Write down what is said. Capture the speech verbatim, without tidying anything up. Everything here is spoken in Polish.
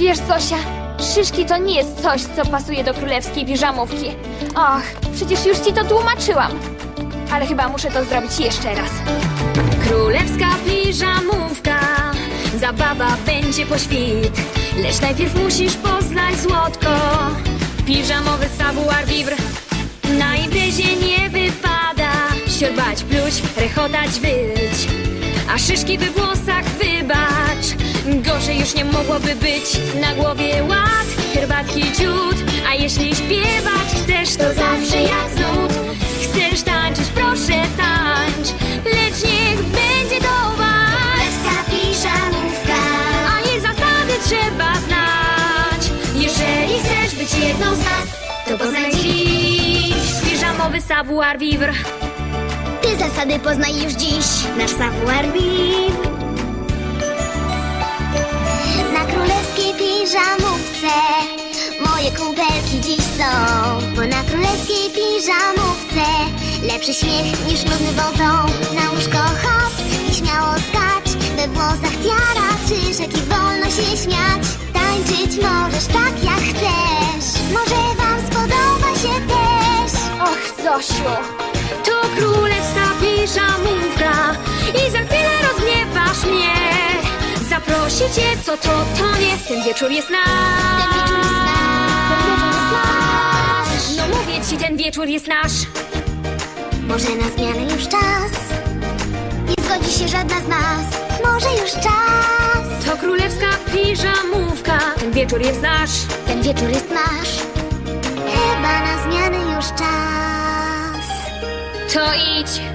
Wiesz, Zosia, szyszki to nie jest coś, co pasuje do królewskiej piżamówki. Och, przecież już ci to tłumaczyłam. Ale chyba muszę to zrobić jeszcze raz. Królewska piżamówka, zabawa będzie po świt. Lecz najpierw musisz poznać złotko. Piżamowy savoir vivre. Na imprezie nie wypada siorbać, pluć, rechotać, wyć. A szyszki we włosach wybacz, gorzej już nie mogłoby być. Na głowie ład, herbatki ciut. A jeśli śpiewać chcesz, to zawsze jak znud. Chcesz tańczyć, proszę tańcz, lecz niech będzie to wasz. Królewska piżamówka, a jej zasady trzeba znać. Jeżeli chcesz być jedną z nas, to poznaj dziś piżamowy savoir vivre. ty zasady poznaj już dziś. Nasz savoir vivre. Na królewskiej piżamówce moje kumpelki dziś są. Bo na królewskiej piżamówce lepszy śmiech niż nudny bonton. Na łóżko hop i śmiało skacz, we włosach tiara, szyszek i wolno się śmiać. Tańczyć możesz tak jak chcesz, może wam spodoba się też. Och, Zosiu. To królewska piżamówka i za chwilę rozgniewasz mnie. Zaprosi cię, co to, to nie. Ten wieczór jest nasz. Ten wieczór jest nasz. No mówię ci, ten wieczór jest nasz. Może na zmianę już czas, nie zgodzi się żadna z nas. Może już czas. To królewska piżamówka. Ten wieczór jest nasz. Ten wieczór jest nasz. Chyba na zmianę już czas. To idź